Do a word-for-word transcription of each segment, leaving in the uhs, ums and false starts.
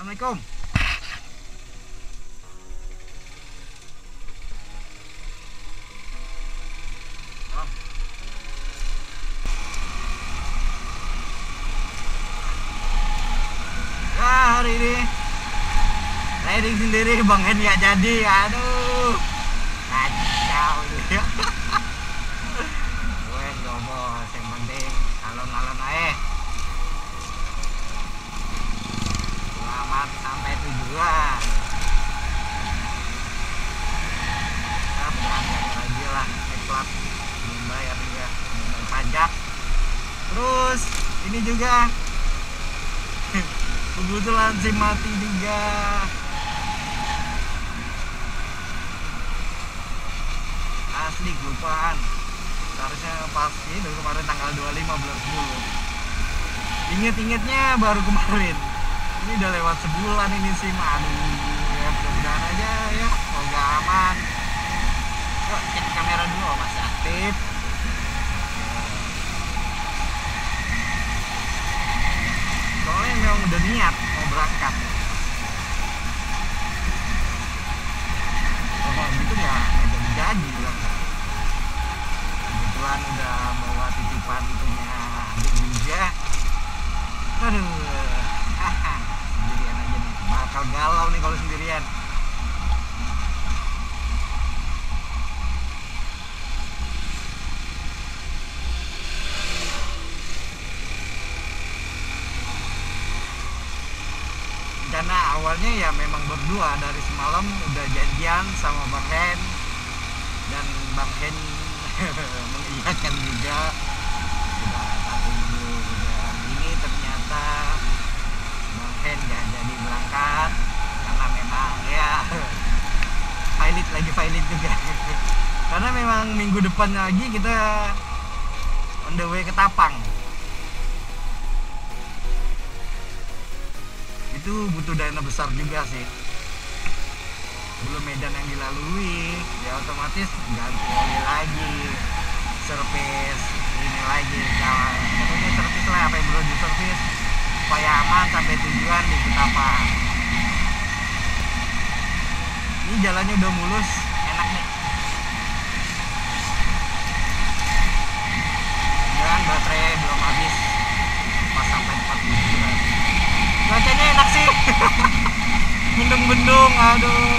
Assalamualaikum. Oh. Wah, hari ini riding sendiri Bang Hen nggak jadi, aduh kacau dia. Wes gobos, yang penting alon-alon aja. Selamat sampai tujuan. Kita berangkat lagi lah, naik plat, membayar juga, membayar pajak. Terus ini juga kebetulan SIM mati juga. Asli kelupaan. Seharusnya pas itu kemarin tanggal dua puluh lima bulan sepuluh. Inget-ingetnya baru kemarin. Ini udah lewat sebulan ini SIM. Aduh, ya mudah-mudahan aja ya, semoga aman. Yuk cek kamera dulu, masih aktif. Soalnya memang udah niat mau berangkat. Kalau gitu ya nggak jadi-jadi berangkat. Kebetulan udah bawa titipan punya adik juga. Aduh, haha, sendirian aja nih. Bakal galau nih kalau sendirian. Karena awalnya ya memang berdua dari semalam udah janjian sama Bang Hen, dan Bang Hen mengiyakan juga. Udah tak tunggu udah ini, ternyata Bang Hen gak jadi berangkat karena memang ya pilot lagi pilot juga. Karena memang minggu depan lagi kita on the way ke Tapang. Itu butuh dana besar juga sih. Belum medan yang dilalui, ya otomatis ganti oli lagi, servis ini lagi, kalau pokoknya servis lah, apa yang perlu di servis supaya aman sampai tujuan di Ketapang. Ini jalannya udah mulus, enak nih. Dan baterai belum habis pas sampai tempat tujuan. Cuacanya enak sih. Bendung-bendung, aduh.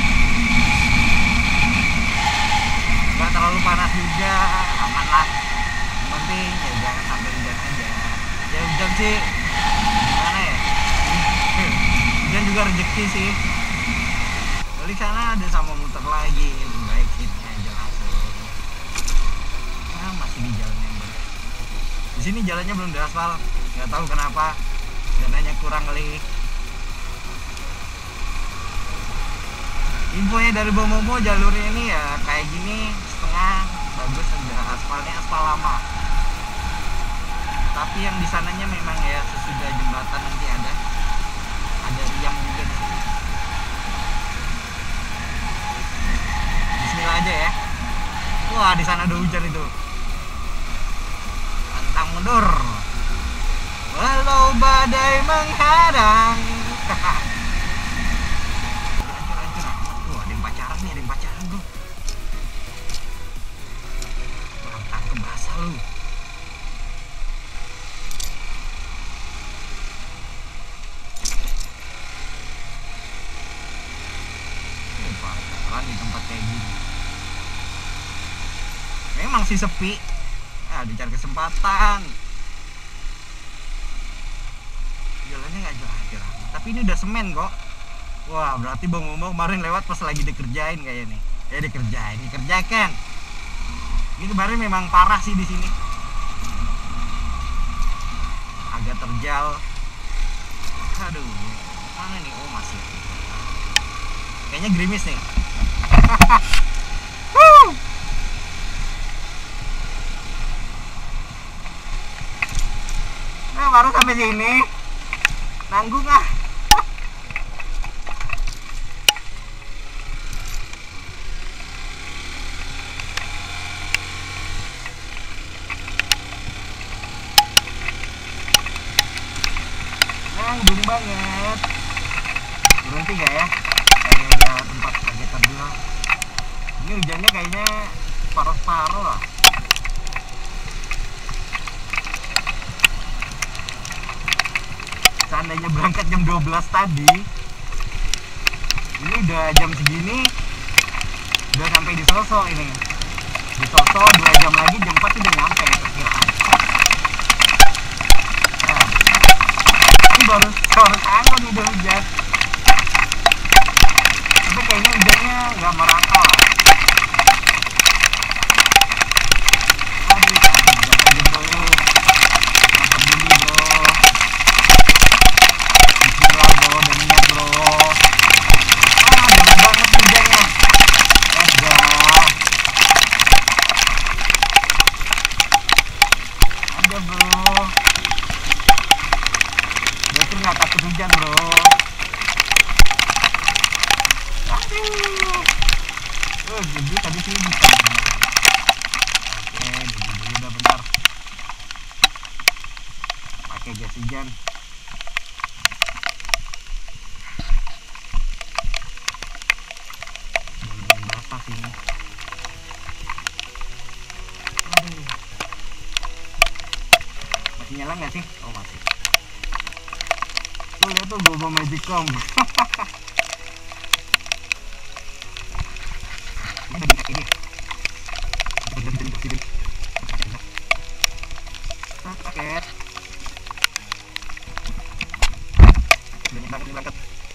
Gak terlalu panas juga, aman lah. Yang penting ya jangan sampai hujan aja. Ya hujan sih, gimana ya? Hujan juga rezeki sih. Balik sana ada sama muter lagi, lebih baik sini aja langsung. Nah, masih di jalan yang bagus. Di sini jalannya belum diaspal, nggak tahu kenapa. Dananya kurang kali. Infonya dari Bomomo, jalurnya ini ya kayak gini setengah bagus, udah aspalnya aspal lama. Tapi yang di sananya memang ya sesudah jembatan nanti ada ada riang juga di sini. Bismillah aja ya. Wah, di sana ada hujan itu. Pantang mundur. Walau badai menghadang. Wah, ada yang pacaran nih, ada yang pacaran bro. Orang tangkep basah lu. Oh, pacaran di tempat kayak gini. Memang sih sepi. Ah, dicari kesempatan. Jalannya nggak jelas, tapi ini udah semen kok. Wah, berarti Bang Momo kemarin lewat pas lagi dikerjain kayak nih. Ya dikerjain, dikerjakan. Ini kemarin memang parah sih di sini. Agak terjal. Aduh, mana nih? Oh, masih. Kayaknya gerimis nih. Nah, baru sampai sini. Nanggung ah. Nanggung banget. berhenti nggak ya? Kayak udah tempat target kedua. Ini hujannya kayaknya separuh-separuh lah. Seandainya berangkat jam dua belas tadi, ini udah jam segini udah sampai di Soso ini. Di Soso dua jam lagi jam empat udah nyampe perkiraan. Nah, ini baru sore angin udah hujan. Tapi kayaknya hujannya nggak merata lah. Aduh, hujan aja bro. Dapat dulu bro. Bismillah bro, dan niat bro. Ah, jauh banget hujannya. Ada. Ada bro. Berarti nggak takut hujan bro. Aduh. Oh, jadi tadi sih bisa. Oke, dulu dulu udah bentar. Pakai jas hujan. Jangan basah sini. Aduh. Masih nyala nggak sih? Oh masih. Tuh lihat tuh gue bawa Magicom. Paket. Ini berangkat, ini berangkat.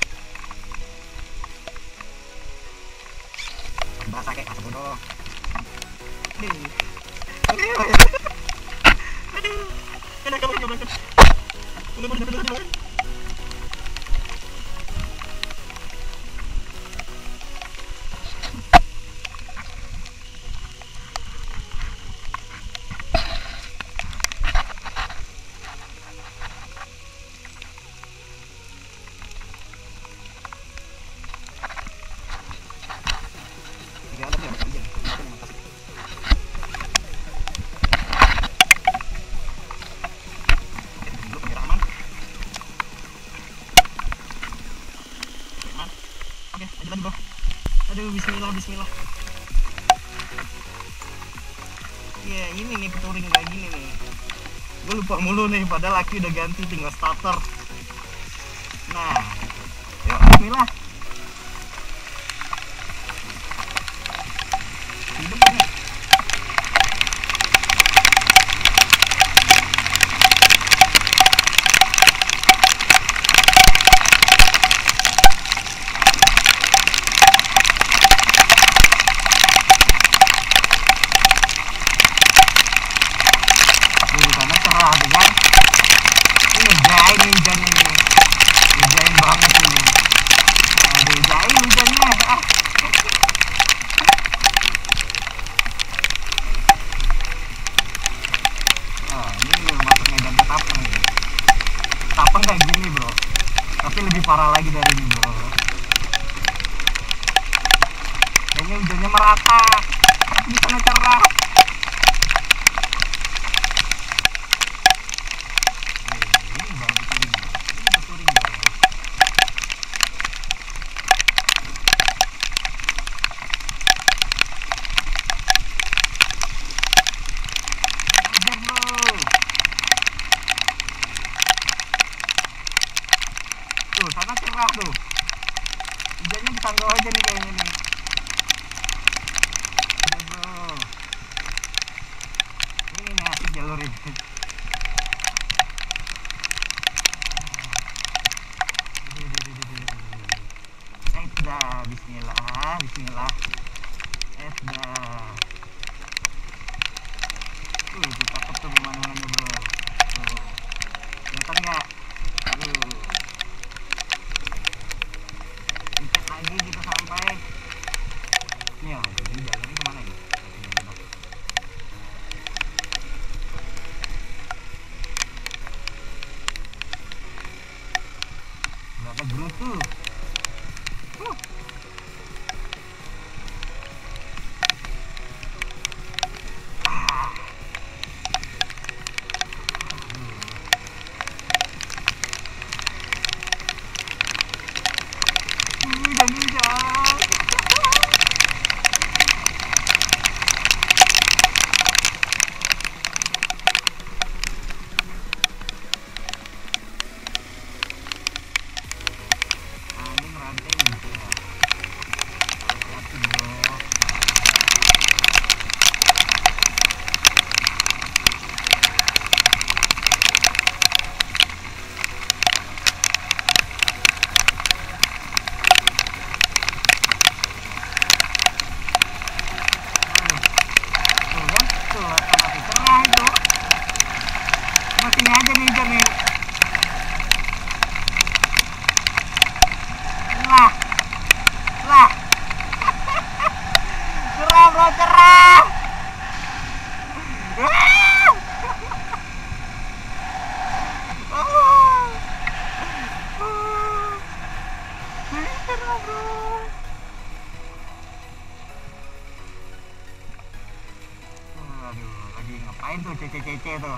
Basah kayak asap bodoh. Aduh. Aduh. Aduh. Kenapa kamu berangkat? Udah, udah, udah, udah. Aduh, bismillah, bismillah. Ya ini nih peturing kayak gini nih. Gue lupa mulu nih, padahal aki udah ganti, tinggal starter. Nah, yuk bismillah. Hidup ini. Tapang kayak gini bro, tapi lebih parah lagi dari ini bro. Kayaknya hujannya merata, di sana cerah. Ini baru peturing, ini peturing bro. Hujan bro. Tuh, sana cerah tuh. Hujannya ditangguh aja nih kayaknya nih. Ya bro. Ini nih asik jalur ini. Esdah, bismillah, bismillah. Esdah. Tuh, itu cakep tuh pemandangannya bro. Tuh. Kelihatan nggak? Tuh. Lagi kita sampai nih ya, jadi jalurnya kemana ini? Berapa grup tuh? Uh. Ah. kece-kece tuh.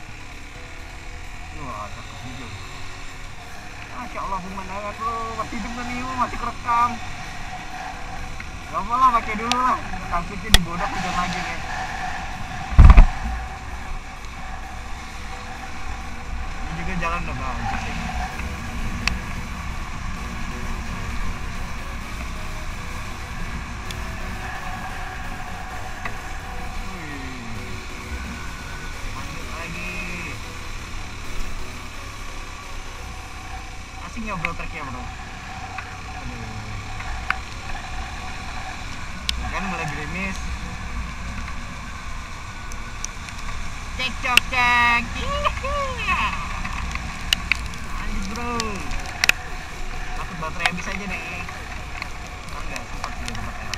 Wah, cakep juga. Masya Allah, pemandangan bro, masih hidup nih, masih kerekam. Gak apa lah, pakai dulu lah. Takutnya digodok hujan lagi nih. Ini juga jalan udah bagus sih. Asing ya bro truknya bro. Aduh. Kan mulai gerimis. Cek cok cek. Lanjut bro. Takut baterai habis aja nih. Enggak sempat sih tempat enak.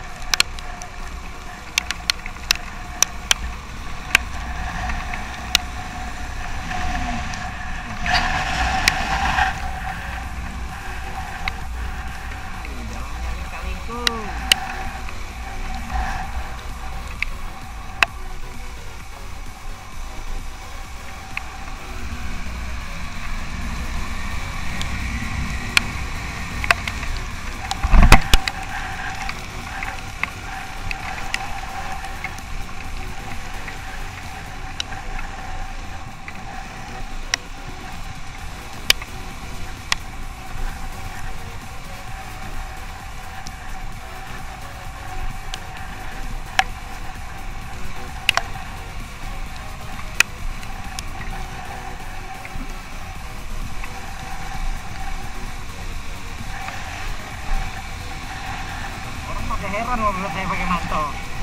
Heran loh menurut saya pakai mantel.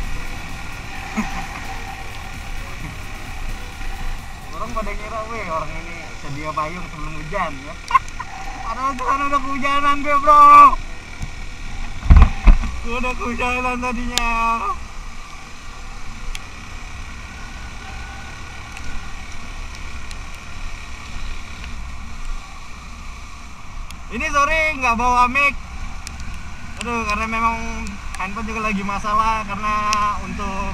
Orang pada kira weh orang ini sedia payung sebelum hujan ya. Padahal di sana udah kehujanan gue bro. Gue udah kehujanan tadinya. Ini sorry nggak bawa mic. Aduh, karena memang handphone juga lagi masalah karena untuk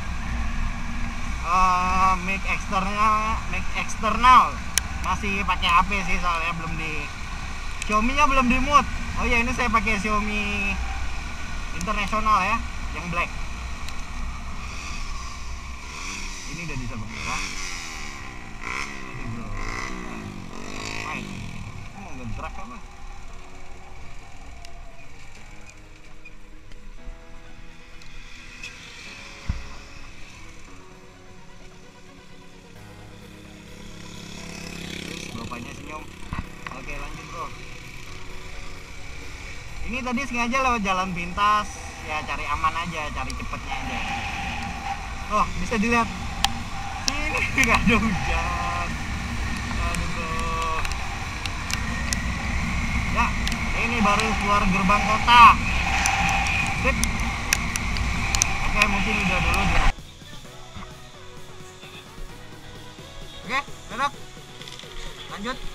uh, mic eksternal, mic eksternal masih pakai H P sih soalnya belum di Xiaomi-nya belum di mute. Oh ya ini saya pakai Xiaomi internasional ya, yang black. Ini udah di sabuk merah. Ini bro. Main. Mau ngedrak apa? Bapaknya senyum. Oke lanjut bro. Ini tadi sengaja lewat jalan pintas ya, cari aman aja, cari cepetnya aja. Oh bisa dilihat sini nggak ada hujan. Aduh bro. Ya ini baru keluar gerbang kota. Sip. Oke mungkin udah dulu ya. Oke, dadah. Lanjut.